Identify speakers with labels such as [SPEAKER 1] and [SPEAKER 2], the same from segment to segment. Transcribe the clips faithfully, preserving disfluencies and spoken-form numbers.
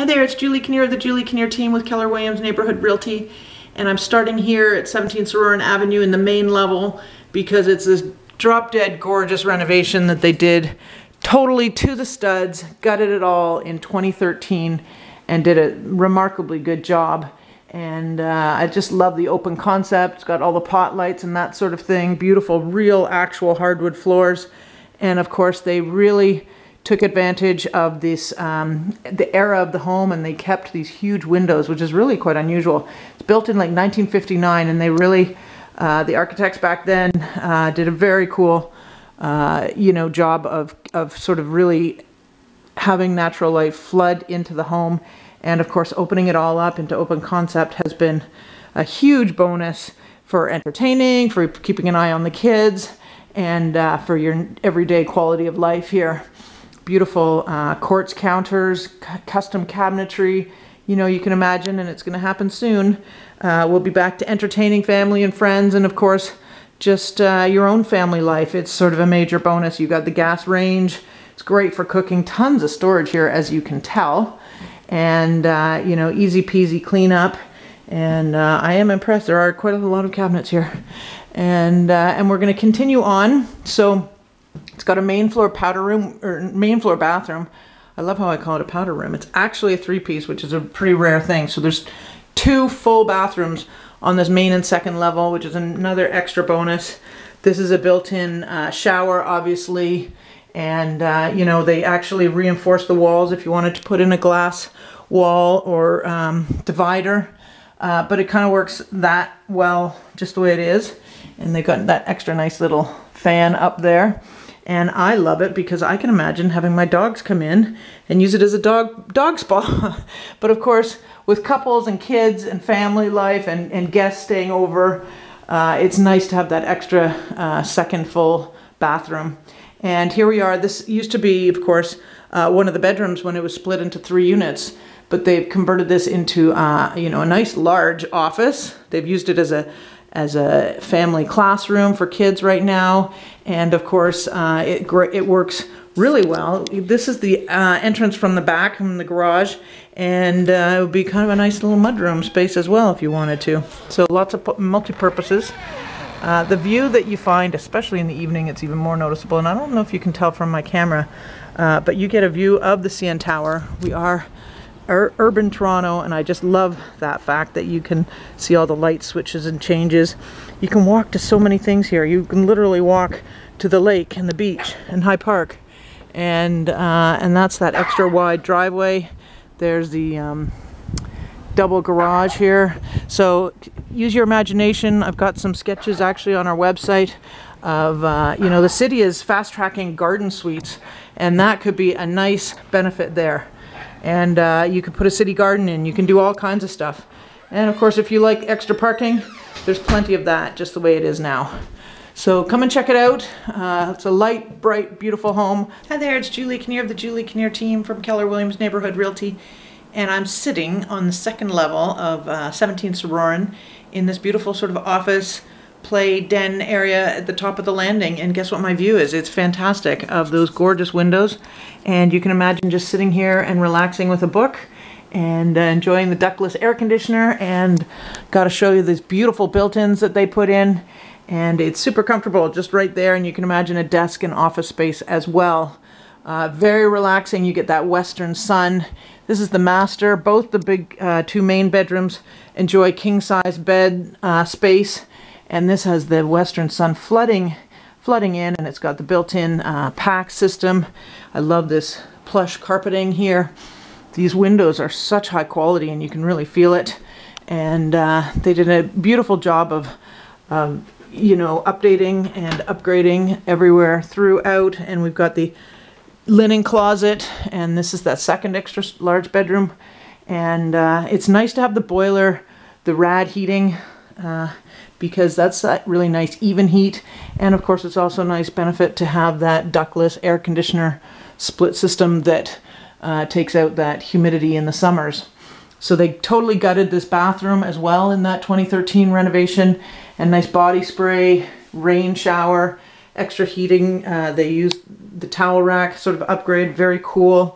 [SPEAKER 1] there, it's Julie Kinnear of the Julie Kinnear team with Keller Williams Neighborhood Realty, and I'm starting here at seventeen Sorauren Avenue in the main level because it's this drop-dead gorgeous renovation that they did totally to the studs, gutted it all in twenty thirteen, and did a remarkably good job. And uh, I just love the open concept. It's got all the pot lights and that sort of thing, beautiful, real, actual hardwood floors, and of course they really took advantage of this, um, the era of the home, and they kept these huge windows, which is really quite unusual. It's built in like nineteen fifty-nine, and they really, uh, the architects back then uh, did a very cool, uh, you know, job of, of sort of really having natural light flood into the home. And of course, opening it all up into open concept has been a huge bonus for entertaining, for keeping an eye on the kids, and uh, for your everyday quality of life here. Beautiful uh, quartz counters, custom cabinetry, you know, you can imagine, and it's going to happen soon. Uh, we'll be back to entertaining family and friends, and of course, just uh, your own family life. It's sort of a major bonus. You got the gas range. It's great for cooking. Tons of storage here, as you can tell, and uh, you know, easy peasy cleanup. And uh, I am impressed. There are quite a lot of cabinets here, and uh, and we're going to continue on. So. It's got a main floor powder room, or main floor bathroom. I love how I call it a powder room. It's actually a three-piece, which is a pretty rare thing. So there's two full bathrooms on this main and second level, which is another extra bonus. This is a built-in uh, shower, obviously, and uh, you know, they actually reinforce the walls if you wanted to put in a glass wall or um, divider, uh, but it kind of works that well just the way it is. And they've got that extra nice little fan up there. And I love it because I can imagine having my dogs come in and use it as a dog dog spa. But of course, with couples and kids and family life and, and guests staying over, uh, it's nice to have that extra uh, second full bathroom. And here we are. This used to be, of course, uh, one of the bedrooms when it was split into three units. But they've converted this into, uh, you know, a nice large office. They've used it as a as a family classroom for kids right now. And of course, uh, it, it works really well. This is the uh, entrance from the back, from the garage, and uh, it would be kind of a nice little mudroom space as well if you wanted to. So lots of multi-purposes. Uh, the view that you find, especially in the evening, it's even more noticeable. And I don't know if you can tell from my camera, uh, but you get a view of the C N Tower. We are Ur urban Toronto, and I just love that fact that you can see all the light switches and changes. You can walk to so many things here. You can literally walk to the lake and the beach and High Park, and uh, and that's that extra wide driveway. There's the um, double garage here. So use your imagination. I've got some sketches actually on our website of uh, you know, the city is fast tracking garden suites, and that could be a nice benefit there. And uh, you could put a city garden in. You can do all kinds of stuff. And of course, if you like extra parking, there's plenty of that, just the way it is now. So come and check it out. Uh, it's a light, bright, beautiful home. Hi there, it's Julie Kinnear of the Julie Kinnear team from Keller Williams Neighborhood Realty. And I'm sitting on the second level of uh, seventeen Sorauren in this beautiful sort of office play den area at the top of the landing, and guess what my view is? It's fantastic, of those gorgeous windows, and you can imagine just sitting here and relaxing with a book and uh, enjoying the ductless air conditioner. And got to show you these beautiful built-ins that they put in, and it's super comfortable just right there, and you can imagine a desk and office space as well. Uh, very relaxing. You get that western sun. This is the master. Both the big uh, two main bedrooms enjoy king-size bed uh, space. And this has the western sun flooding flooding in, and it's got the built-in uh, pack system. I love this plush carpeting here. These windows are such high quality, and you can really feel it. And uh, they did a beautiful job of, um, you know, updating and upgrading everywhere throughout. And we've got the linen closet, and this is that second extra large bedroom. And uh, it's nice to have the boiler, the rad heating, uh, because that's that really nice even heat. And of course, it's also a nice benefit to have that ductless air conditioner split system that uh, takes out that humidity in the summers. So they totally gutted this bathroom as well in that twenty thirteen renovation, and nice body spray, rain shower, extra heating. Uh, they used the towel rack sort of upgrade, very cool.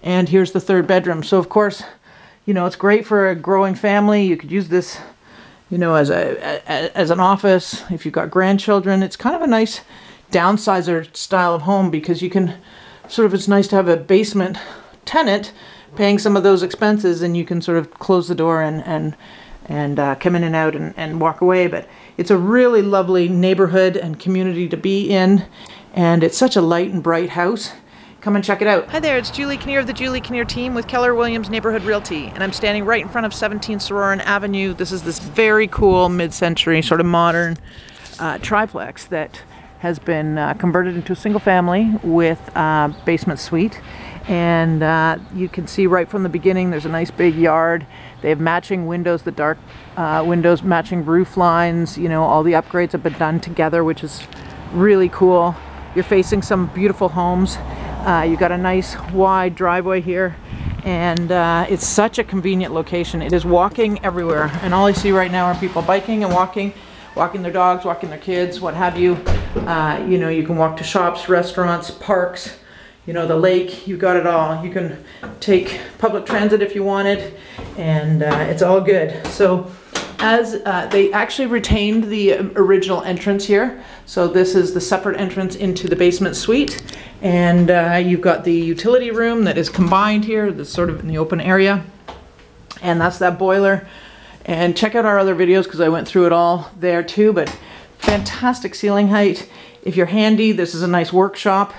[SPEAKER 1] And here's the third bedroom. So of course, you know, it's great for a growing family. You could use this, you know, as a, a as an office. If you've got grandchildren, it's kind of a nice downsizer style of home, because you can sort of, it's nice to have a basement tenant paying some of those expenses, and you can sort of close the door and and and uh, come in and out and, and walk away. But it's a really lovely neighborhood and community to be in, and it's such a light and bright house. Come and check it out. Hi there, it's Julie Kinnear of the Julie Kinnear team with Keller Williams Neighborhood Realty, and I'm standing right in front of seventeen Sorauren Avenue. This is this very cool mid-century sort of modern uh, triplex that has been uh, converted into a single family with a basement suite. And uh, you can see right from the beginning there's a nice big yard. They have matching windows, the dark uh, windows, matching roof lines. You know, all the upgrades have been done together, which is really cool. You're facing some beautiful homes. Uh, you got a nice wide driveway here, and uh, it's such a convenient location. It is walking everywhere, and all I see right now are people biking and walking, walking their dogs, walking their kids, what have you. Uh, you know, you can walk to shops, restaurants, parks, you know, the lake, you got it all. You can take public transit if you wanted, and uh, it's all good. So as uh, they actually retained the original entrance here. So this is the separate entrance into the basement suite. And uh, you've got the utility room that is combined here, that's sort of in the open area. And that's that boiler. And check out our other videos, because I went through it all there too. But fantastic ceiling height. If you're handy, this is a nice workshop.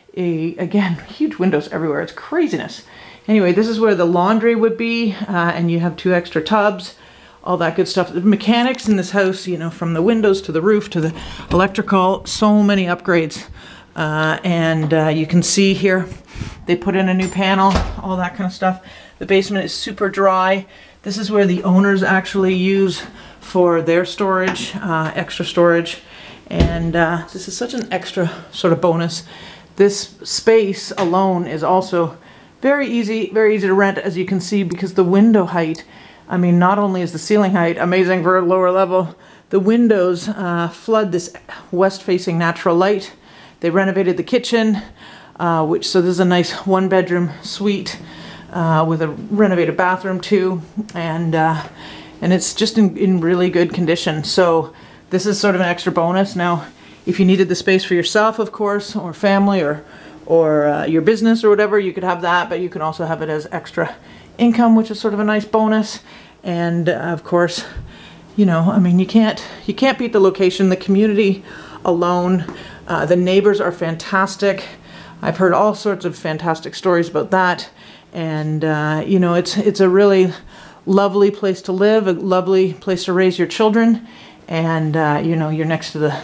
[SPEAKER 1] A, again, huge windows everywhere. It's craziness. Anyway, this is where the laundry would be. Uh, and you have two extra tubs. All that good stuff. The mechanics in this house, you know, from the windows to the roof to the electrical, so many upgrades. Uh, and uh, you can see here, they put in a new panel, all that kind of stuff. The basement is super dry. This is where the owners actually use for their storage, uh, extra storage. And uh, this is such an extra sort of bonus. This space alone is also very easy, very easy to rent, as you can see, because the window height, I mean, not only is the ceiling height amazing for a lower level, the windows uh, flood this west-facing natural light. They renovated the kitchen, uh, which so this is a nice one-bedroom suite uh, with a renovated bathroom too, and uh, and it's just in, in really good condition. So this is sort of an extra bonus. Now, if you needed the space for yourself, of course, or family, or or uh, your business or whatever, you could have that, but you can also have it as extra income, which is sort of a nice bonus. And uh, of course, you know, I mean, you can't you can't beat the location, the community alone. Uh, the neighbors are fantastic. I've heard all sorts of fantastic stories about that. And uh, you know, it's it's a really lovely place to live, a lovely place to raise your children. And uh, you know, you're next to the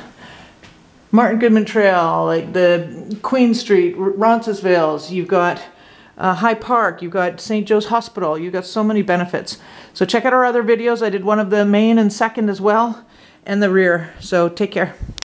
[SPEAKER 1] Martin Goodman Trail, like the Queen Street, Roncesvalles. You've got Uh, High Park, you've got Saint Joe's Hospital, you've got so many benefits. So check out our other videos. I did one of the main and second as well, and the rear. So take care.